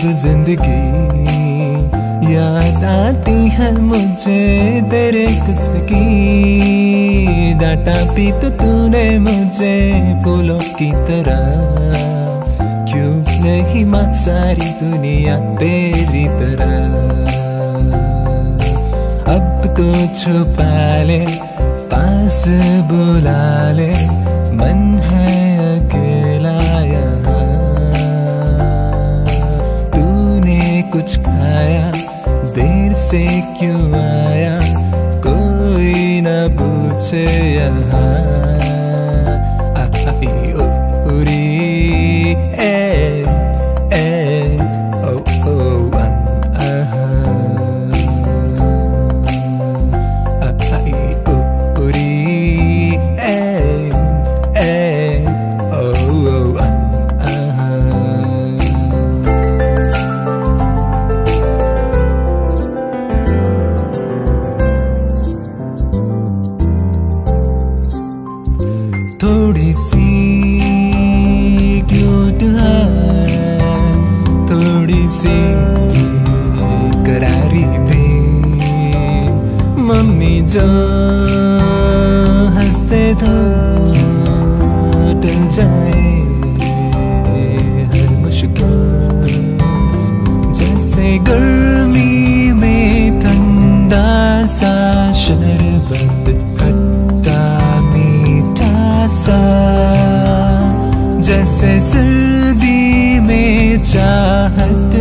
जिंदगी याद आती है मुझे तेरे किसकी। डांटा भी तो तूने मुझे फूलों की तरह, क्यों नहीं मां सारी दुनिया तेरी तरह। अब तो छुपा ले पास बुला ले, मन है अकेला यहाँ। तूने कुछ खाया देर से क्यों आया, कोई न पूछे यहाँ। आई उरी ए ओ ओ आई उरी ए ओ थोड़ी सी क्यूट है, थोड़ी सी करारी भी। मम्मी जो हंसते तो टल जाए हर मुश्किल। जैसे गर्मी में ठंडा सा शरबत, खट्टा मीठा सा। जैसे सर्दी में चाहत